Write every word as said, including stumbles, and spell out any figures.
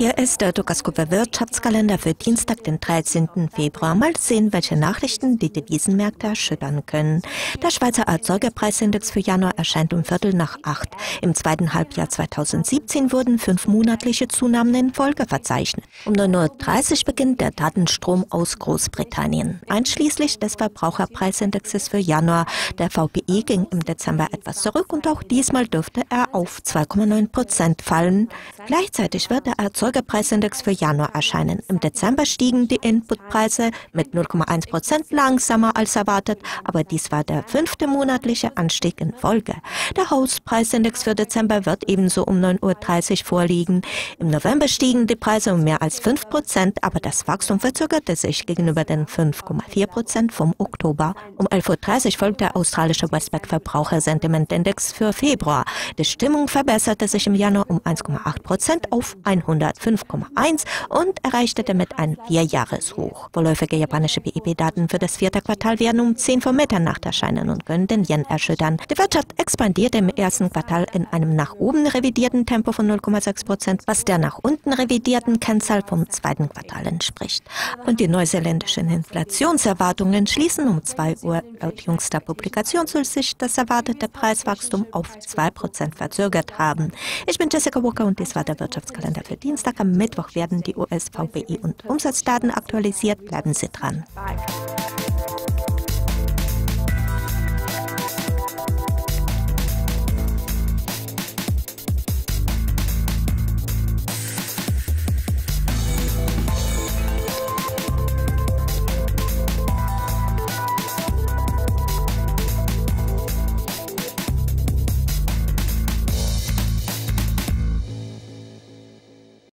Hier ist der Dukaskuper Wirtschaftskalender für Dienstag, den dreizehnten Februar. Mal sehen, welche Nachrichten die Devisenmärkte erschüttern können. Der Schweizer Erzeugerpreisindex für Januar erscheint um Viertel nach acht. Im zweiten Halbjahr zweitausendsiebzehn wurden fünf monatliche Zunahmen in Folge verzeichnet. Um neun Uhr dreißig beginnt der Datenstrom aus Großbritannien, einschließlich des Verbraucherpreisindexes für Januar. Der V P I ging im Dezember etwas zurück und auch diesmal dürfte er auf zwei Komma neun Prozent fallen. Gleichzeitig wird der Erzeugerpreisindex für Januar erscheinen. Im Dezember stiegen die Inputpreise mit null Komma eins Prozent langsamer als erwartet, aber dies war der fünfte monatliche Anstieg in Folge. Der Hauspreisindex für Dezember wird ebenso um neun Uhr dreißig vorliegen. Im November stiegen die Preise um mehr als fünf Prozent, aber das Wachstum verzögerte sich gegenüber den fünf Komma vier Prozent vom Oktober. Um elf Uhr dreißig folgt der australische Westpac Verbrauchersentimentindex für Februar. Die Stimmung verbesserte sich im Januar um eins Komma acht Prozent auf hundertfünf Komma eins und erreichte damit ein Vierjahreshoch. Vorläufige japanische B I P-Daten für das vierte Quartal werden um zehn vor Mitternacht erscheinen und können den Yen erschüttern. Die Wirtschaft expandierte im ersten Quartal in einem nach oben revidierten Tempo von null Komma sechs Prozent, was der nach unten revidierten Kennzahl vom zweiten Quartal entspricht. Und die neuseeländischen Inflationserwartungen schließen um zwei Uhr laut jüngster Publikationsübersicht das erwartete Preiswachstum auf zwei Prozent verzögert haben. Ich bin Jessica Walker und dies war der Wirtschaftskalender für Dienstag. Am Mittwoch werden die U S V P I und Umsatzdaten aktualisiert. Bleiben Sie dran.